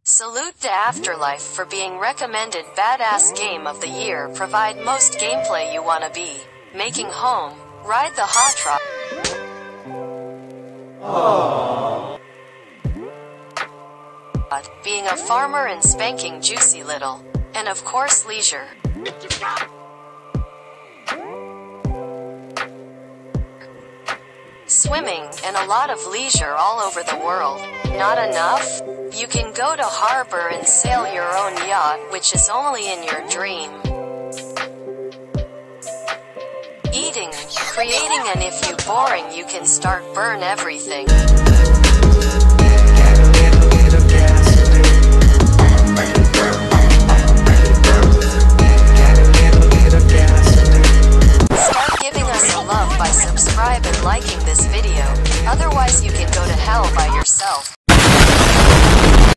Salute to Afterlife for being recommended badass game of the year. Provide most gameplay you wanna be. Making home. Ride the hot rod. Being a farmer and spanking juicy little. And of course leisure. Swimming, and a lot of leisure all over the world. Not enough? You can go to harbor and sail your own yacht, which is only in your dream. Eating, creating, and if you boring you can start burn everything.